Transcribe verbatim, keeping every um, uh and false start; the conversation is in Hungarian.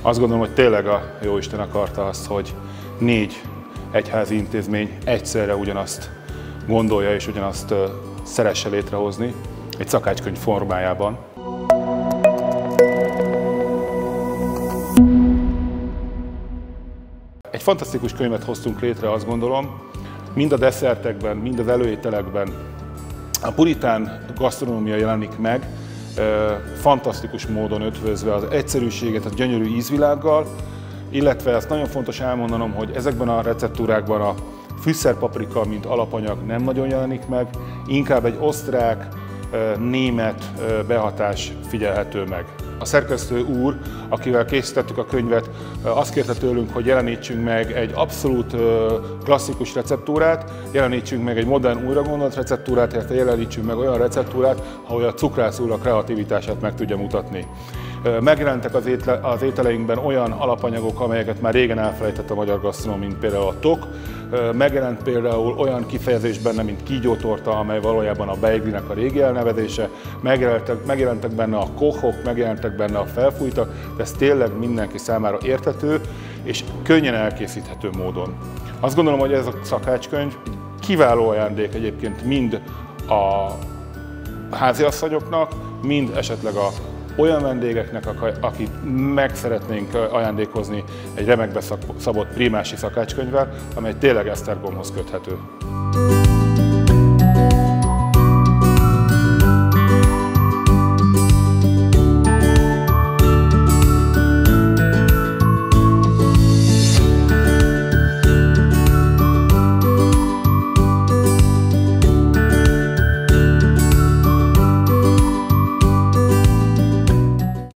Azt gondolom, hogy tényleg a Jóisten akarta azt, hogy négy egyházi intézmény egyszerre ugyanazt gondolja és ugyanazt szeresse létrehozni egy szakácskönyv formájában. Egy fantasztikus könyvet hoztunk létre, azt gondolom, mind a desszertekben, mind az előételekben. A puritán gasztronómia jelenik meg, fantasztikus módon ötvözve az egyszerűséget a gyönyörű ízvilággal, illetve ezt nagyon fontos elmondanom, hogy ezekben a receptúrákban a fűszerpaprika, mint alapanyag nem nagyon jelenik meg, inkább egy osztrák, német behatás figyelhető meg. A szerkesztő úr, akivel készítettük a könyvet, azt kérte tőlünk, hogy jelenítsünk meg egy abszolút klasszikus receptúrát, jelenítsünk meg egy modern, újra gondolt receptúrát, illetve jelenítsünk meg olyan receptúrát, ahol a cukrász úr a kreativitását meg tudja mutatni. Megjelentek az, étle, az ételeinkben olyan alapanyagok, amelyeket már régen elfelejtett a magyar gasztronóm, mint például a tok. Megjelent például olyan kifejezés benne, mint kígyótorta, amely valójában a beiglinek a régi elnevezése. Megjelentek, megjelentek benne a kochok, megjelentek benne a felfújtak, de ez tényleg mindenki számára érthető és könnyen elkészíthető módon. Azt gondolom, hogy ez a szakácskönyv kiváló ajándék egyébként mind a háziasszonyoknak, mind esetleg a olyan vendégeknek, akik meg szeretnénk ajándékozni egy remekbe szabott prímási szakácskönyvvel, amely tényleg esztergomhoz köthető.